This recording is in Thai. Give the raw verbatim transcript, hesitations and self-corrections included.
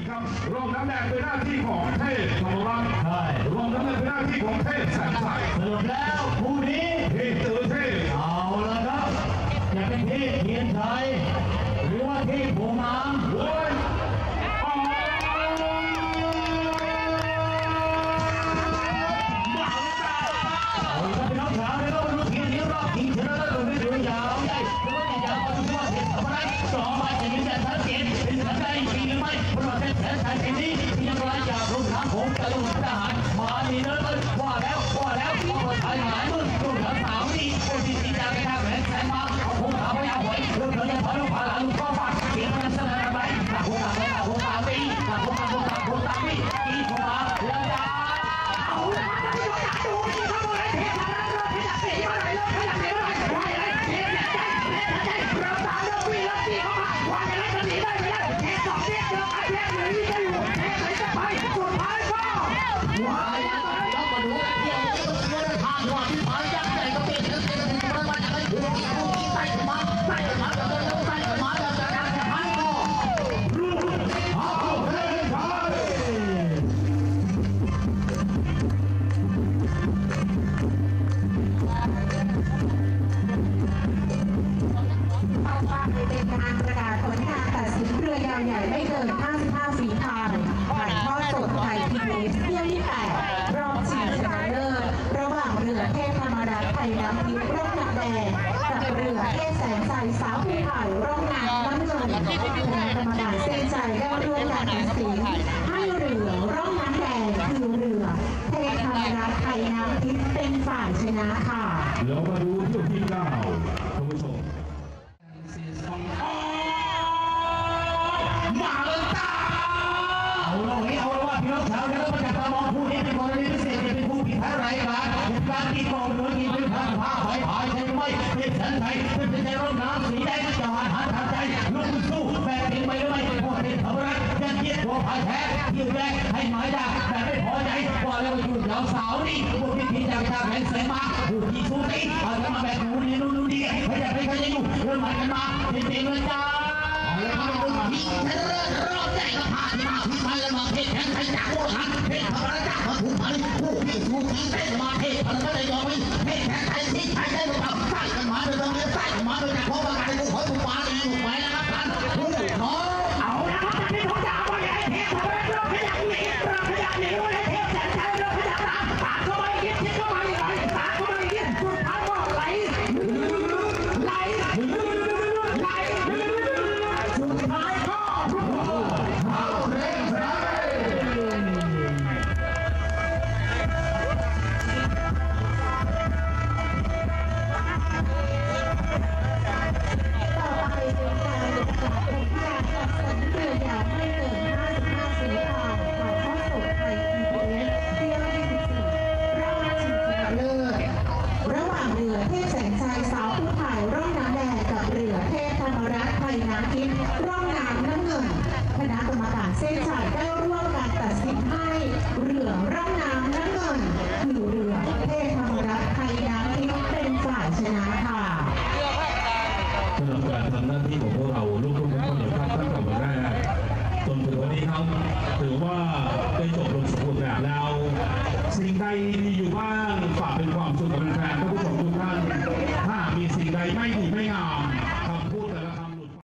ครับรองน้ำแดงเป็นหน้าที่ของเทพธรรมรัตน์ใช่รองน้ำแดงเป็นหน้าที่ของเทพแสนชัยสรุปแล้วคู่นี้เทพเจอเทพเอาละครับจะเป็นเทพเทียนชัยหรือว่าเทพโพมามโว้ยเรามาดูเที่ยวที่เก้าท่านผู้ชมมาเลยจ้าเอาเราให้เอาว่าพี่น้องชาวเราจะตามองผู้นี้เป็นกรณีพิเศษจะเป็นผู้ผิดแพ้ไรบ้างเป็นการที่กองเรือกินเป็นทางผ้าหอยหายใช่ไหมเป็นฉันไทยเป็นใจร่มน้ำสีแดงจะหาหาทางใจลุกสู้แบกเป็นไปไม่พอเป็นธรรมรักยันเยียดหัวผายแท้ยืดแรงให้หมายด่าแต่ไม่พอใจว่าเราอยู่เหล่าสาวนี่พวกพี่ๆจากชาแผ่นเสมาผู้ที่สู้ตีเอาจะมาแบกหนูนี่นู่นนู่นดีไม่อยากให้ใครจะอยู่เรื่องหมายกันมาเป็นเต็มเลยจ้าแล้วก็เป็นพี่เธอรอบใจก็ผ่านมาพี่ไปแล้วมาเทศแข่งไทยจากโบราณเทศธรรมราชมาถูกพันผู้พี่สู้ตีเต้นมาเทศพันก็เลยยอมไปเทศแข่งไทยที่ไทยได้หรือเปล่าใส่กันมาโดยตรงนี้ใส่กันมาโดยจากพ่อประกาศกูขอถูกมาเลยถูกไหมนะครับท่านผู้ขอเอาละครับที่เขาจะเอาไปเทศธรรมราชเราขยันหนีเราขยันหนีว่าเทศแสนชัยเราขยันตามปากเข้าไปยิงยิงเข้าไปไหลปากเข้าไปยิงสุดท้ายก็ไหลไหลไหลสุดท้ายก็เอาเร่งไรร่องน้ำน้ำเงินคณะกรรมการเส้นชัยได้